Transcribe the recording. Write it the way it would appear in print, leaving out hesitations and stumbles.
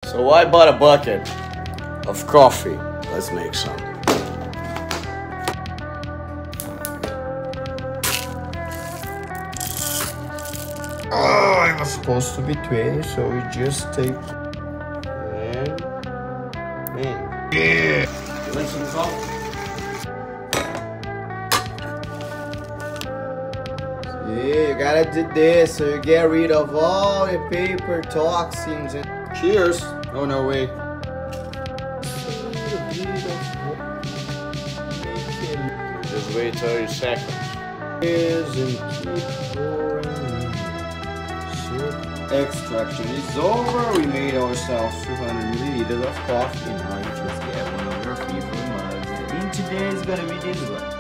So I bought a bucket of coffee. Let's make some. Oh, it was supposed to be 20, so we just take and yeah. You want some salt? Yeah, you gotta do this so you get rid of all the paper toxins and cheers. Oh no way. Just wait 30 seconds. And keep pouring. Extraction is over. We made ourselves 200 milliliters of coffee. Now you just get one of your favorite mugs. And today is gonna be this one.